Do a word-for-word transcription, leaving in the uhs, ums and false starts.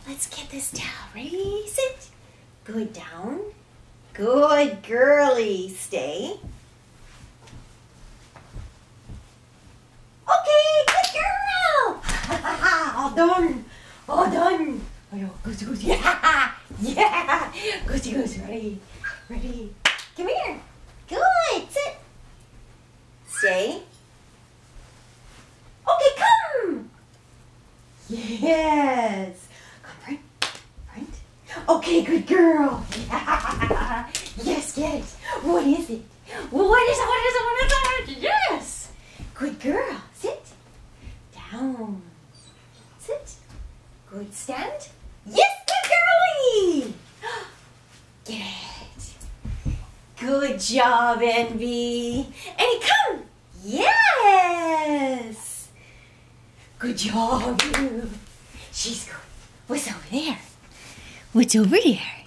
let's get this towel. Ready? Sit. Good. Down. Good girly. Stay. Okay, good girl. All done. All done. Oh, yeah. Goosey, goosey. Yeah. Yeah. Goosey, goosey. Ready? Ready? Come here. Good. Sit. Stay. Okay, come. Yes. Come, print. Print. Okay, good girl. Yeah. Yes, get it. What is it? What is it? What is it? What is it? Yes. Good girl. Sit. Down. Sit. Good. Stand. Yes, good girlie. Get it. Good job, Envy. Envy, come. Yes. Good job, you. She's good. What's over there? What's over there?